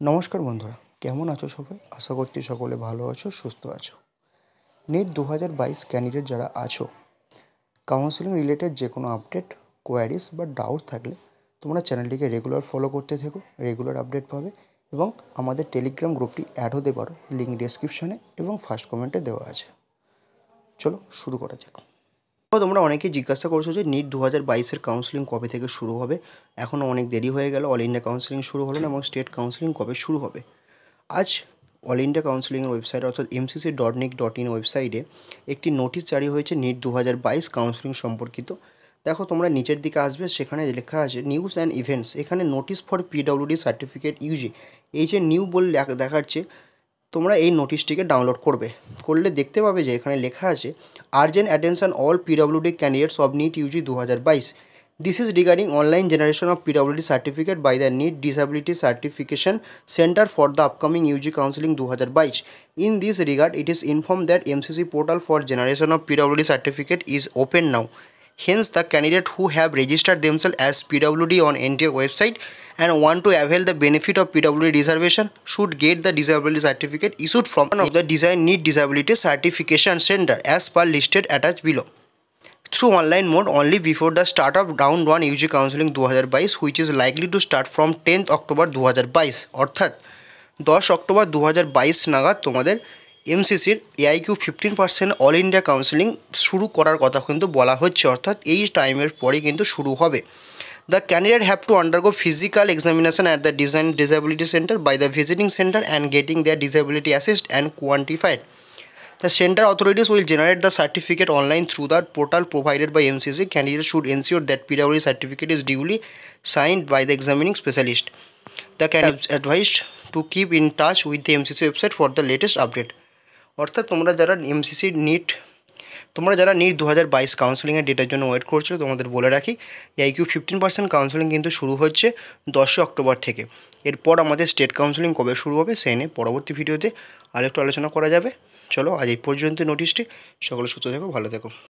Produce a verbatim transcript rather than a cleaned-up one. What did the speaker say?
নমস্কার বন্ধুরা, কেমন আছো সবাই? আশা করছি সকলে ভালো আছো, সুস্থ আছো। নিট দু হাজার বাইশ ক্যান্ডিডেট যারা আছো, কাউন্সেলিং রিলেটেড যে কোনো আপডেট, কোয়ারিজ বা ডাউট থাকলে তোমরা চ্যানেলটিকে রেগুলার ফলো করতে থেকো, রেগুলার আপডেট পাবে এবং আমাদের টেলিগ্রাম গ্রুপটি অ্যাড হতে পারো, লিঙ্ক ডেসক্রিপশানে এবং ফার্স্ট কমেন্টে দেওয়া আছে। চলো শুরু করা যাক। তোমরা অনেকেই জিজ্ঞাসা করছো যে নিট দু হাজার বাইশের কাউন্সেলিং কবে থেকে শুরু হবে। এখনও অনেক দেরি হয়ে গেল, অল ইন্ডিয়া কাউন্সেলিং শুরু হলো না এবং স্টেট কাউন্সেলিং কবে শুরু হবে। আজ অল ইন্ডিয়া কাউন্সেলিংয়ের ওয়েবসাইট অর্থাৎ MCC dot nic dot in ওয়েবসাইটে একটি নোটিশ জারি হয়েছে নিট দু হাজার বাইশ কাউন্সেলিং সম্পর্কিত। দেখো, তোমরা নিচের দিকে আসবে, সেখানে লেখা আছে নিউজ অ্যান্ড ইভেন্টস। এখানে নোটিশ ফর পিডব্লিউডি সার্টিফিকেট ইউজি, এই যে নিউ বলে দেখাচ্ছে, তোমরা এই নোটিশটিকে ডাউনলোড করবে। করলে দেখতে পাবে যে এখানে লেখা আছে আর্জেন্ট অ্যাটেনশন অল পিডব্লিউডি ক্যান্ডিডেটস অফ নিট ইউজি দু হাজার বাইশ। This is regarding online generation of P W D certificate by the Neet Disability Certification Center for the upcoming U G Counseling two thousand twenty-two. In this regard, it is informed that M C C portal for generation of P W D certificate is open now. Hence, the candidate who have registered themselves as P W D on N T A website and want to avail the benefit of P W D reservation should get the disability certificate issued from one of the Design Neet Disability Certification Center as per listed attached below, through online mode only before the start of round one U G counseling দু হাজার বাইশ, which is likely to start from tenth October দু হাজার বাইশ। অর্থাৎ দশ October দু হাজার বাইশ নাগাদ তোমাদের এমসিসির AIQ fifteen percent all India counselling শুরু করার কথা কিন্তু বলা হচ্ছে, অর্থাৎ এই টাইমের পরে কিন্তু শুরু হবে। The candidate have to undergo physical examination at the design disability centre by the visiting centre and getting their disability assessed and quantified. The center authorities will generate the certificate online through the portal provided by M C C. Candidates should ensure that P W D certificate is duly signed by the examining specialist. The candidate is advised to keep in touch with the M C C website for the latest update. অর্থাৎ তোমরা যারা MCC NEET তোমরা যারা NEET দু হাজার বাইশ কাউন্সেলিংয়ের ডেটের জন্য ওয়েট করছো, তোমাদের বলে রাখি আইকিউ ফিফটিন পার্সেন্ট কাউন্সেলিং কিন্তু শুরু হচ্ছে দশই অক্টোবর থেকে। এরপর আমাদের স্টেট কাউন্সেলিং কবে শুরু হবে সেই নিয়ে পরবর্তী ভিডিওতে আরেকটু আলোচনা করা যাবে। চলো আজ এই পর্যন্ত নোটিশটি। সকলে সুস্থ থেকো, ভালো থেকো।